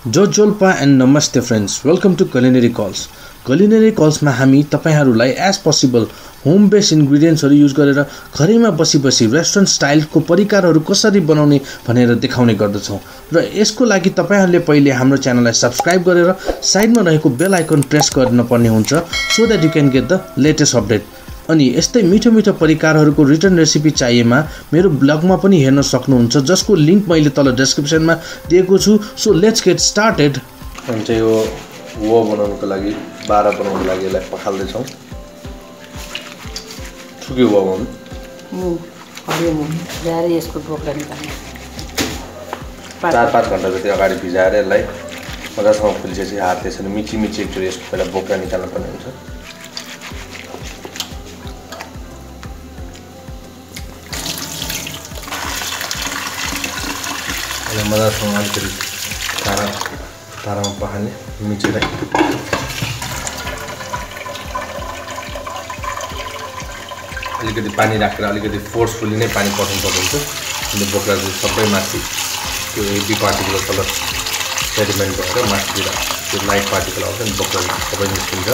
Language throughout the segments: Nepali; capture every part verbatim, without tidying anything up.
जोजोल्पा एन्ड नमस्ते फ्रेन्ड्स, वेलकम टु culinary कल्स। culinary कल्समा हामी तपाईहरुलाई एज पसिबल होम बेस्ड इन्ग्रेडिएन्ट्सहरु युज गरेर घरैमा बसी बसी रेस्टुरेन्ट स्टाइलको परिकारहरु कसरी बनाउने भनेर देखाउने गर्दछौं र यसको लागि तपाईहरुले पहिले हाम्रो च्यानललाई सब्स्क्राइब गरेर साइडमा रहेको बेल आइकन प्रेस गर्न पर्ने हुन्छ so that you can get the latest update. अनि यस्तै मिठो मिठो परिकारहरुको रिटर्न रेसिपी चाहिएमा मेरो ब्लगमा पनि हेर्न सक्नुहुन्छ, जसको लिंक मैले तल डेस्क्रिप्सनमा दिएको छु। So let's get started. अनि चाहिँ यो वो बनाउनको लागि बारा बनाउनको लागि यसलाई पखाल्दै छौं। सुके वो बनाउनु मु हरियो मु जारे यसको बोक्रा निकाल्नु चार पाँच घण्टा जति अगाडि भिजाएर यसलाई मजासँग फुल्छेपछि हातले यसरी मिची मिची एकचोटि यसको पहिला बोक्रा निकाल्नु पर्ने हुन्छ। यसलाई मजासँग अलिकति तारा तारामा पखाल्ने मिचेर अलिकति पानी राखेर अलिकति फोर्सफुली नै पानी पठाउनु पर्छ हुन्छ। अनि बोक्रा चाहिँ सबै माथि त्यो हेभी पार्टिकल तल सेडिमेन्ट भएर माथितिर त्यो लाइट पार्टिकल आउँछ अनि बोक्रा सबै निस्किन्छ।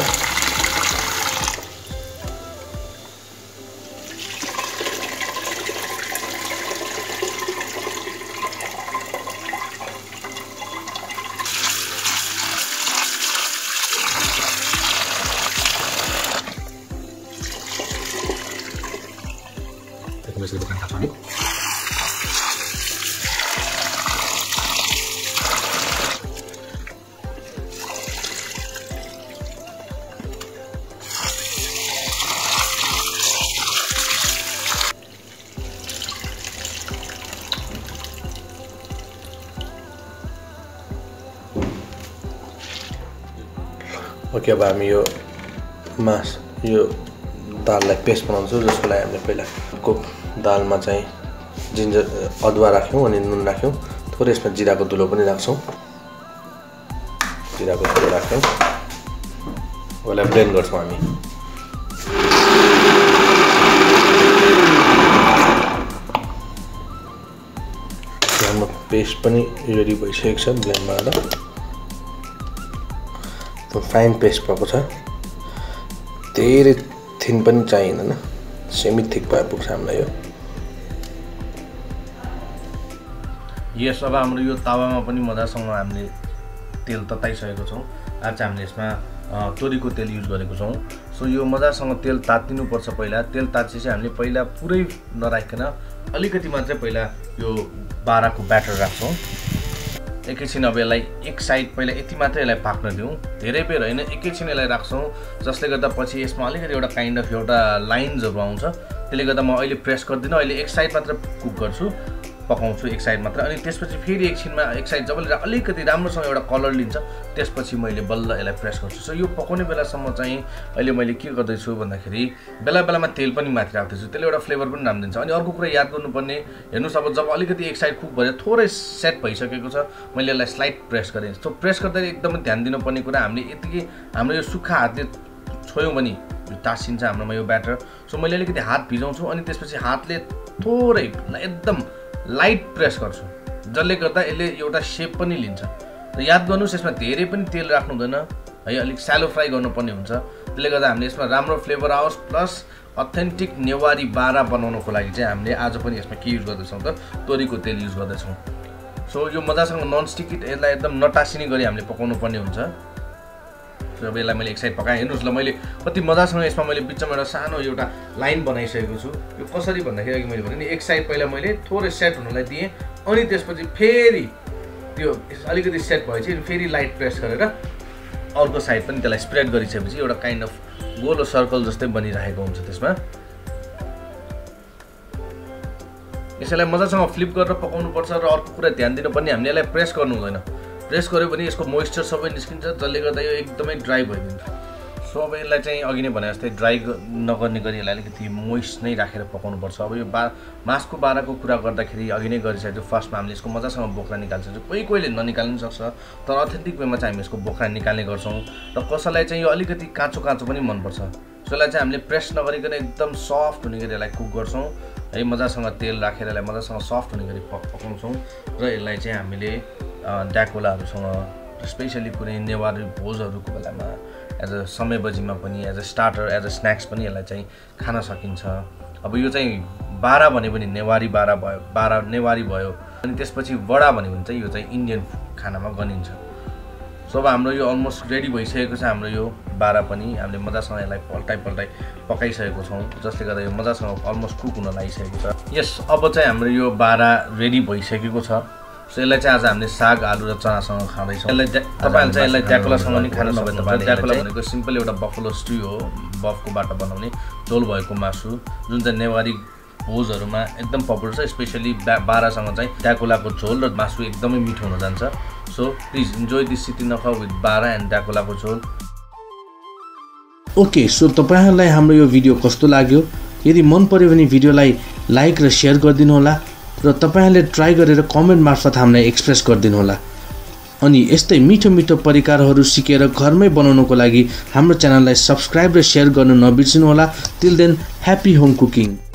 Masih bukan katolik. Oke, अब हामी यो मास यो दाललाई पेस्ट बनाउँछौँ, जसको लागि हामीले पहिला को दालमा चाहिँ जिन्जर अदुवा राख्यौं अनि नुन राख्यौं, थोरै यसमा जिराको धुलो पनि राख्छौं। जिराको धुलो राख्यौं, यसलाई ब्लेन्ड गर्छौं हामी। हाम्रो पेस्ट पनि रेडी भइसकेको छ ब्लेन्ड भएर। त्यो फाइन पेस्ट भएको छ, धेरै थिन पनि चाहिँदैन, सेमी थिक भए पुग्छ हामीलाई यो। यस, अब हाम्रो यो तावामा पनि मजासँग हामीले तेल तताइसकेको छौं। आज चाहिँ हामीले यसमा तोरीको तेल युज गरेको छौं। सो यो मजासँग तेल तातिनु पर्छ। पहिला तेल तातेपछि हामीले पहिला पुरै नराखिकन अलिकति मात्रै पहिला यो बाराको ब्याटर राख्छौं। एकैछिन अब यसलाई एक साइड पहिला यति मात्रै यसलाई पाक्न दिउँ, धेरै बेर हैन, एकैछिन यसलाई राख्छौं, जसले गर्दा पछि यसमा अलिकति एउटा काइन्ड अफ एउटा लाइन्सहरु आउँछ। त्यसले गर्दा म अहिले प्रेस गर्दिन, अहिले एक साइड मात्र कुक गर्छु, पकाउँछु एक साइड मात्र। अनि त्यसपछि फेरि एकछिनमा एक साइड जब अलिकति राम्रोसँग एउटा कलर लिन्छ त्यसपछि मैले बल्ल यसलाई प्रेस गर्छु। सो यो पकाउने बेलासम्म चाहिँ अहिले मैले के गर्दैछु भन्दाखेरि बेला बेलामा तेल पनि माथि राख्दैछु, त्यसले एउटा फ्लेभर पनि राम्रो दिन्छ। अनि अर्को कुरा याद गर्नुपर्ने, हेर्नुस् अब जब अलिकति एक साइड कुक भएर थोरै सेट भइसकेको छ, मैले यसलाई स्लाइड प्रेस गरेँ। सो प्रेस गर्दा एकदमै ध्यान दिनुपर्ने कुरा, हामीले यतिकै हाम्रो यो सुक्खा हातले छोयौँ भने टाँसिन्छ हाम्रोमा यो ब्याटर। सो मैले अलिकति हात भिजाउँछु अनि त्यसपछि हातले थोरै एकदम लाइट प्रेस गर्छु, जसले गर्दा यसले एउटा शेप पनि लिन्छ। र याद गर्नुस्, यसमा धेरै पनि तेल राख्नु हुँदैन है, अलिक स्यालो फ्राई गर्नुपर्ने हुन्छ। त्यसले गर्दा हामीले यसमा राम्रो फ्लेभर आओस्, प्लस अथेन्टिक नेवारी बारा बनाउनको लागि चाहिँ हामीले आज पनि यसमा के युज गर्दैछौँ त तोरीको तेल युज गर्दैछौँ। सो यो मजासँग ननस्टिकी यसलाई एकदम नटासिने गरी हामीले पकाउनु पर्ने हुन्छ। अब यसलाई मैले एक साइड पकाएँ, हेर्नुहोस् ल, मैले कति मजासँग यसमा मैले बिचमा एउटा सानो एउटा लाइन बनाइसकेको छु। यो कसरी भन्दाखेरि अघि मैले भने नि एक साइड पहिला मैले थोरै सेट हुनलाई दिएँ, अनि त्यसपछि फेरि त्यो अलिकति सेट भएपछि फेरि लाइट प्रेस गरेर अर्को साइड पनि त्यसलाई स्प्रेड गरिसकेपछि एउटा काइन्ड अफ गोलो सर्कल जस्तै बनिरहेको हुन्छ। त्यसमा यसलाई मजासँग फ्लिप गरेर पकाउनुपर्छ। र अर्को कुरा ध्यान दिनुपर्ने, हामीले यसलाई प्रेस गर्नु हुँदैन, प्रेस गर्यो भने यसको मोइस्चर सबै निस्किन्छ, जसले गर्दा यो एकदमै ड्राई भइदिन्छ। सो अब यसलाई चाहिँ अघि नै भने जस्तै ड्राई नगर्ने गरी यसलाई अलिकति मोइस्ट नै राखेर पकाउनुपर्छ। अब यो बा मासको बाराको कुरा गर्दाखेरि अघि नै गरिसकेको फर्स्टमा हामीले यसको मजासँग बोक्रा निकाल्छौँ। कोही कोहीले ननिकाल्नु सक्छ, तर अथेन्टिक वेमा चाहिँ हामी यसको बोक्रा निकाल्ने गर्छौँ। र कसैलाई चाहिँ यो अलिकति काँचो काँचो पनि मनपर्छ, त्यसलाई चाहिँ हामीले प्रेस नगरिकन एकदम सफ्ट हुने गरी यसलाई कुक गर्छौं है। मजासँग तेल राखेर यसलाई मजासँग सफ्ट हुने गरी पकाउँछौं र यसलाई चाहिँ हामीले ड्याकुलाहरूसँग स्पेसली कुनै नेवारी भोजहरूको बेलामा एज अ समय बजीमा पनि as a starter as a snacks पनि यसलाई चाहिँ खान सकिन्छ। अब यो चाहिँ बारा भने पनि नेवारी बारा भयो, बारा नेवारी भयो, अनि त्यसपछि वडा भन्यो भने चाहिँ यो चाहिँ इन्डियन खानामा गनिन्छ। सो अब हाम्रो यो अलमोस्ट रेडी भइसकेको छ। हाम्रो यो बारा पनि हामीले मजासँग यसलाई पल्टाइ पल्टाइ पकाइसकेको छौँ, जसले गर्दा यो मजासँग अलमोस्ट कुक हुन लागिसकेको छ। यस, अब चाहिँ हाम्रो यो बारा रेडी भइसकेको छ। सो यसलाई चाहिँ आज हामीले साग, आलु र चनासँग खाँदैछौँ। यसलाई तपाईँहरूले चाहिँ यसलाई ड्याकुलासँग नि खान सक्नुहुन्छ। ड्याकुला भनेको सिम्पल एउटा बफलो स्ट्यु हो, बफकोबाट बनाउने झोल भएको मासु, जुन चाहिँ नेवारी भोजहरूमा एकदम पपुलर छ। स्पेसली बारासँग चाहिँ ड्याकुलाको झोल र मासु एकदमै मिठो हुन जान्छ। So please enjoy this Sithi Nakha with bara and ड्याकुलाको झोल। ओके, सो तपाईँहरूलाई हाम्रो यो भिडियो कस्तो लाग्यो? यदि मन पर्यो भने भिडियोलाई लाइक र सेयर गरिदिनु होला र तपाईँहरूले ट्राई गरेर कमेन्ट मार्फत हामीलाई एक्सप्रेस गरिदिनु होला। अनि यस्तै मिठो मिठो परिकारहरू सिकेर घरमै बनाउनको लागि हाम्रो च्यानललाई सब्सक्राइब र सेयर गर्नु नबिर्सिनु होला। Till then, happy home cooking.